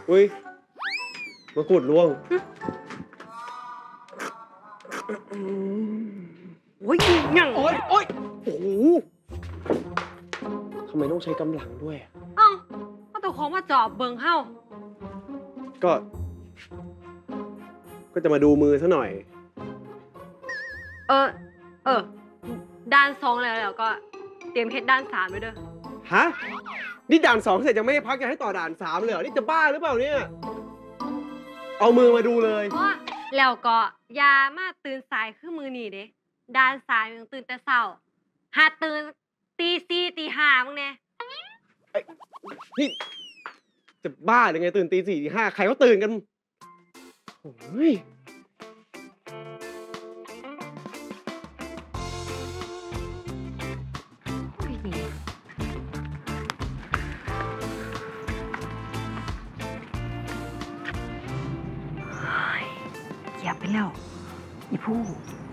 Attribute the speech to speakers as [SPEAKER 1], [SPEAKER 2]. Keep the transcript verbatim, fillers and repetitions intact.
[SPEAKER 1] อุ้ยมะกรูดร่วง
[SPEAKER 2] โอ้ยยัง
[SPEAKER 1] โอ้ยโอ้ยโอ้โหทำไมต้องใช้กำลังด้วย
[SPEAKER 2] เอ้าเอาตัวของมาจอบเบิงเฮ้า
[SPEAKER 1] ก็ ก็จะมาดูมือซะหน่อย
[SPEAKER 2] เออ เออ ด้านสองแล้วแล้วก็เตรียมเฮ็ดด้านสามด้วยเด้อ
[SPEAKER 1] ฮะ นี่ด่านสองเสร็จยังไม่ให้พักจะให้ต่อด่านสามเลยเหรอ นี่จะบ้าหรือเปล่าเนี่ย เอามือมาดูเลย
[SPEAKER 2] เพราะแล้วก็ยามาตื่นสายคือมือนี่เด้ด้านสายยังตื่นแต่เช้าหาตื่นตีสี่ตีห้ามึงแน่
[SPEAKER 1] นี่จะบ้าหรือไงตื่นตีสี่ตีห้าใครเขาตื่นกันโอ้ย
[SPEAKER 2] เหยียบไปแล้วอีผู้